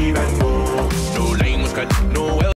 leave and go. No line was cut, no